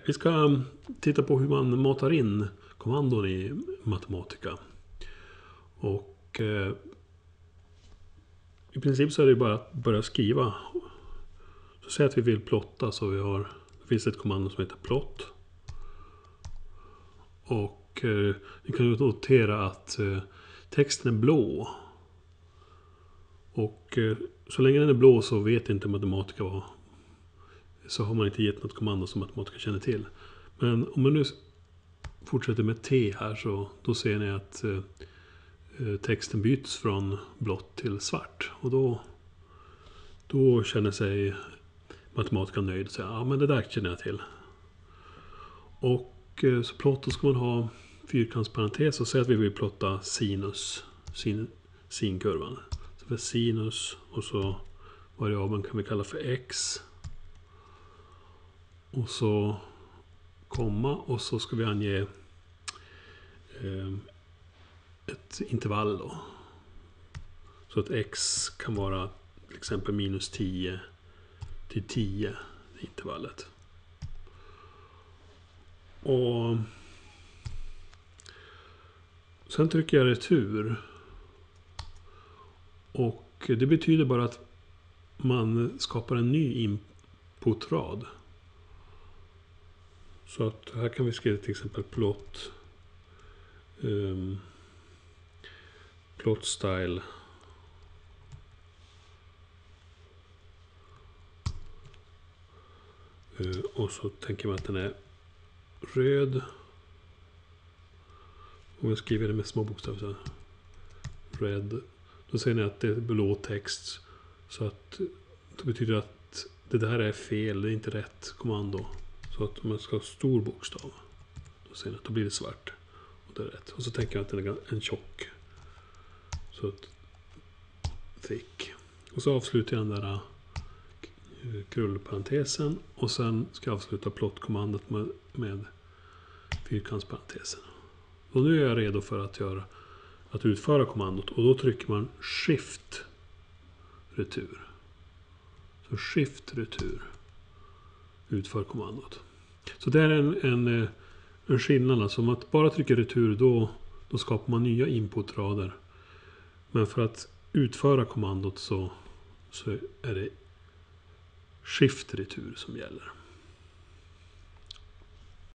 Vi ska titta på hur man matar in kommandon i Mathematica. Och i princip så är det bara att börja skriva. Så säg att vi vill plotta, så det finns ett kommando som heter plot. Och vi kan notera att texten är blå. Och så länge den är blå så vet inte Mathematica vad. Så har man inte gett något kommando som Mathematica känner till. Men om man nu fortsätter med T här, så då ser ni att texten byts från blått till svart. Och då känner sig Mathematica nöjd och säger ja, men det där känner jag till. Och så plott, då ska man ha fyrkantsparentes och säga att vi vill plotta sinkurvan. Så för sinus och så variabeln kan vi kalla för x. Och så komma, och så ska vi ange ett intervall då. Så att x kan vara till exempel minus 10 till 10 i intervallet. Och sen trycker jag retur. Och det betyder bara att man skapar en ny inputrad. Så att här kan vi skriva till exempel plot style och så tänker man att den är röd. Om jag skriver det med små bokstäver så red, då ser ni att det är blå text, så att det betyder att det där är fel, det är inte rätt kommando. Så att man ska ha stor bokstav, då ser ni att då blir det svart och det är rätt. Och så tänker jag att den är en tjock, så att thick. Och så avslutar jag den där krullparentesen, och sen ska jag avsluta plot-kommandot med fyrkantsparentesen. Och nu är jag redo för att utföra kommandot, och då trycker man shift retur. Så shift retur utför kommandot. Så det är en skillnad. Alltså om man bara trycker retur, då skapar man nya inputrader. Men för att utföra kommandot så är det shift retur som gäller.